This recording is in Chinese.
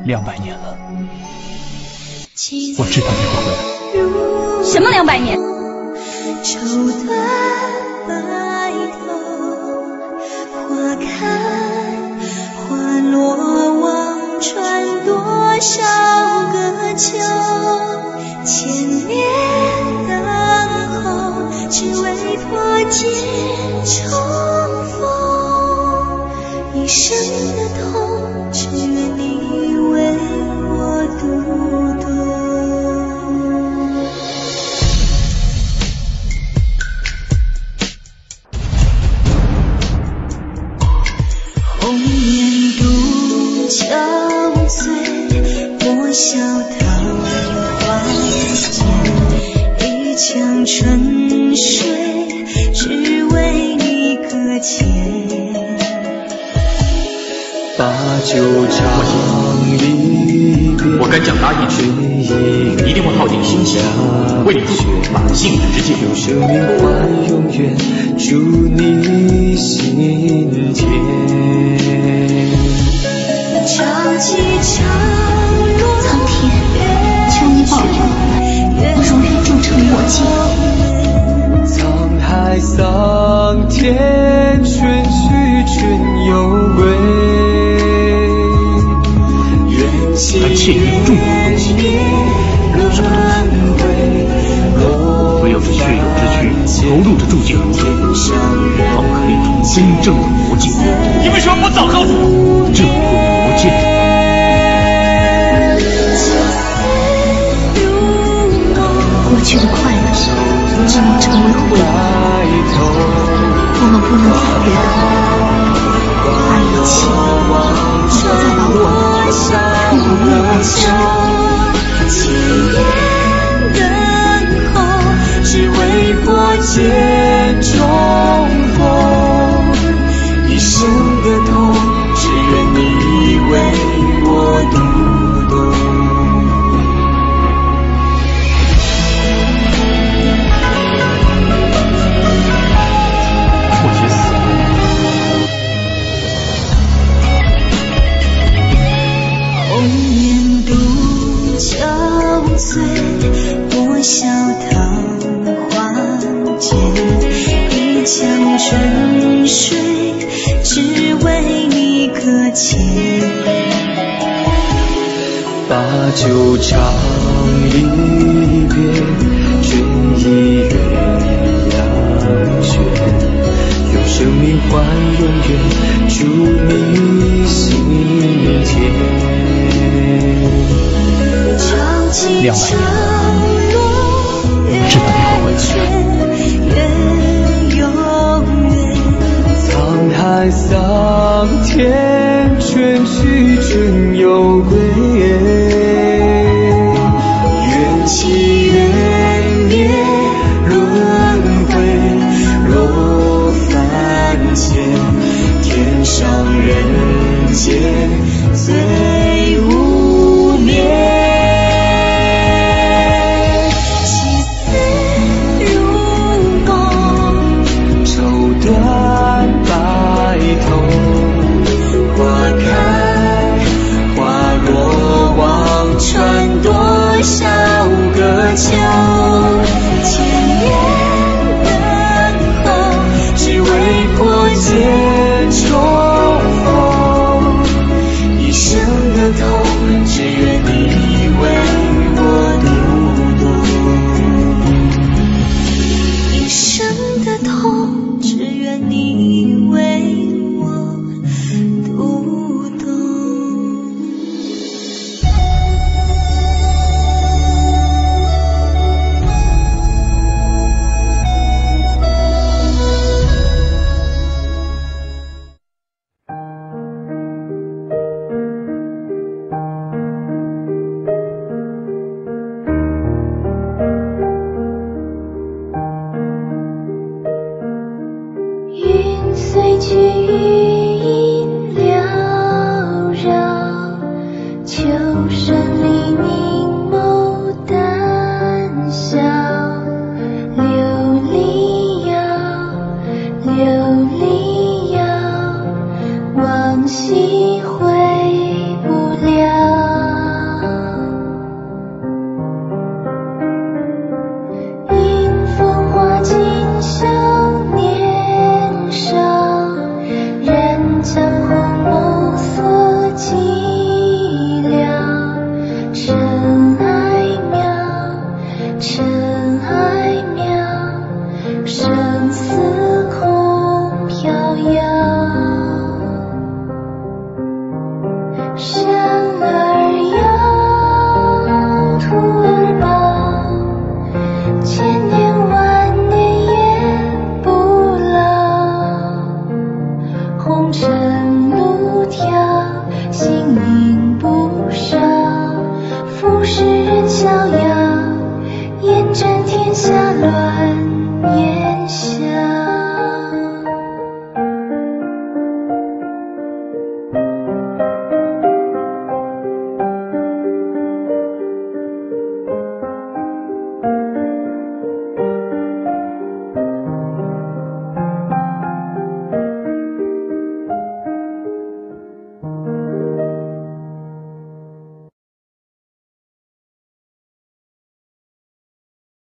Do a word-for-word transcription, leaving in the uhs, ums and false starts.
两百年了，我知道你会回来。 什么两百年？ 绸缎白头，花开花落望穿多少个秋，千年等候，只为破茧重逢。一生的痛，只愿你为我读懂。红颜渡憔悴，莫笑桃花间，一腔春水，只为你搁浅。 把酒长离别， 我敢讲答应，一定会耗尽心血，为你付出百姓之境。 有生命换永远，祝你心田。 潮起潮落， 苍天，求你保佑我永远铸成魔镜。 沧海桑田，春去春又归。 很切于重要的东西，什么东西？唯有是血肉之躯，投入着铸剑炉中，方可炼出真正的魔镜。你为什么不早告诉我？这个魔剑， 过去的快乐只能成为回忆，我们不能忽略它，而一切都在把我们从无念而生。 千年等候，只为破茧重逢。一生的痛，只愿你为我读懂。 我也死了。 红颜渡憔悴，莫笑桃花间，一腔春水，只为你搁浅。 把酒长离别，春意月阳泉。有生命换永远，祝你心田。 两百年了，我知道你会回来。 沧海桑田，春去春又归。缘起缘灭，轮回若凡间，天上人间最无眠。 穿多少个秋，千年等候，只为破茧重逢。一生的痛，只愿你为我读懂。一生的痛，只愿你为我读懂。随去余音缭绕，秋声里凝眸淡笑，琉璃摇，琉璃摇，往昔回不了。 扬。生儿养，土儿保，千年万年也不老。红尘路迢，心灵不少，浮世人逍遥，眼占天下乱烟消。